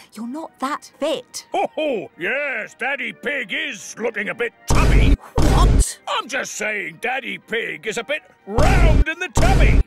You're not that fit. Oh, yes, Daddy Pig is looking a bit tubby. What? I'm just saying Daddy Pig is a bit round in the tummy.